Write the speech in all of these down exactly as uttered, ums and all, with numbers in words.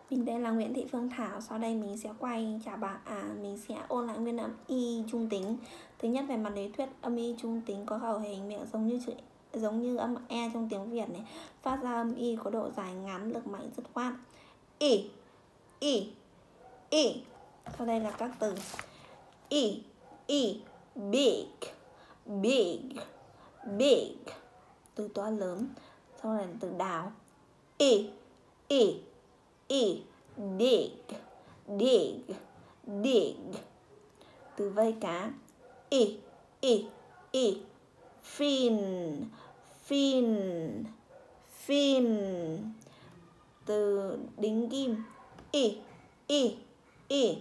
Mình tên là Nguyễn Thị Phương Thảo. Sau đây mình sẽ quay trả bài à mình sẽ ôn lại nguyên âm y trung tính. Thứ nhất, về mặt lý thuyết, âm y trung tính có khẩu hình miệng giống như chữ giống như âm e trong tiếng Việt này, phát ra âm y có độ dài ngắn, lực mạnh, dứt khoát. Y y y. Sau đây là các từ. Y y big big big, từ to lớn. Sau này là từ đào. Y y y dig dig dig, từ vây cá. Y y y fin fin fin, từ đính kim. Y y y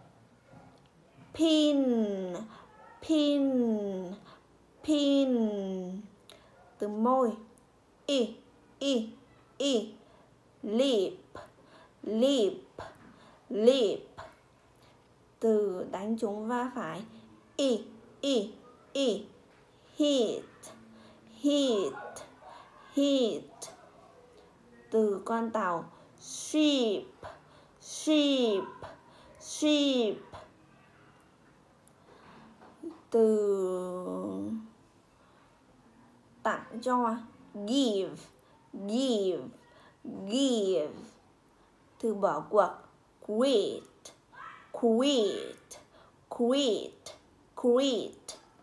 pin pin pin, từ môi. Y y y lip lip lip, từ đánh trúng va phải. Y y y hit hit hit, từ con tàu. Sheep sheep sheep, từ tặng cho. Give give give, từ bỏ cuộc. Quit quit quit quit,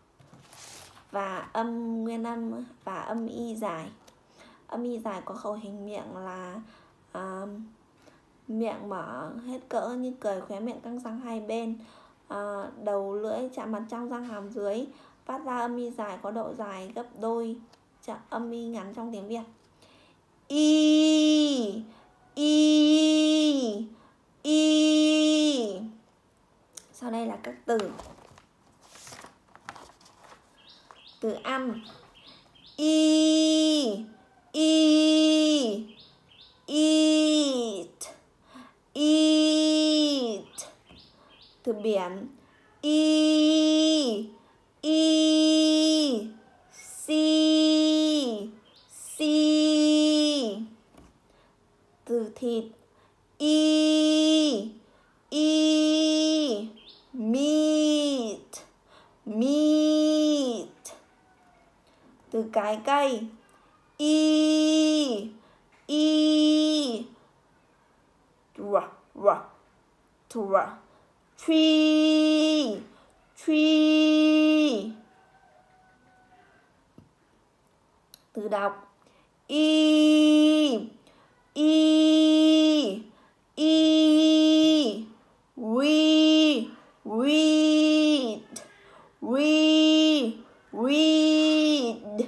và âm nguyên âm và âm y dài. Âm y dài có khẩu hình miệng là à, miệng mở hết cỡ như cười, khóe miệng căng răng hai bên, à, đầu lưỡi chạm mặt trong răng hàm dưới, phát ra âm y dài có độ dài gấp đôi âm y ngắn trong tiếng Việt. Y y y. Sau đây là các từ. Từ ăn. Y y eat eat, từ biển. Y y see see, từ thịt. Y y meat meat, từ cái cây. Y y ra ra ra tree tree, từ đọc. Y y y we read we read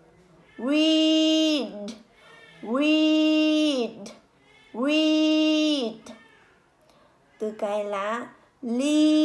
read read read, từ cái lá. Leaf